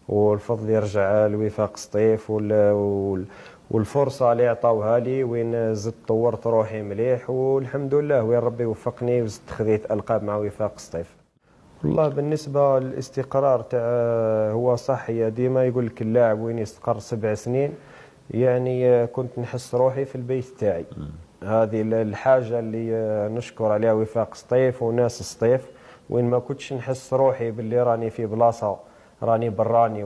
والفضل يرجع لوفاق سطيف والفرصه اللي عطاوها لي وين زدت طورت روحي مليح، والحمد لله وين ربي وفقني وزدت خذيت القاب مع وفاق سطيف. والله بالنسبه للاستقرار تاع هو صح، هي ديما يقول لك اللاعب وين يستقر 7 سنين، يعني كنت نحس روحي في البيت تاعي. هذه الحاجه اللي نشكر عليها وفاق سطيف وناس سطيف، وين ما كنتش نحس روحي باللي راني في بلاصه راني براني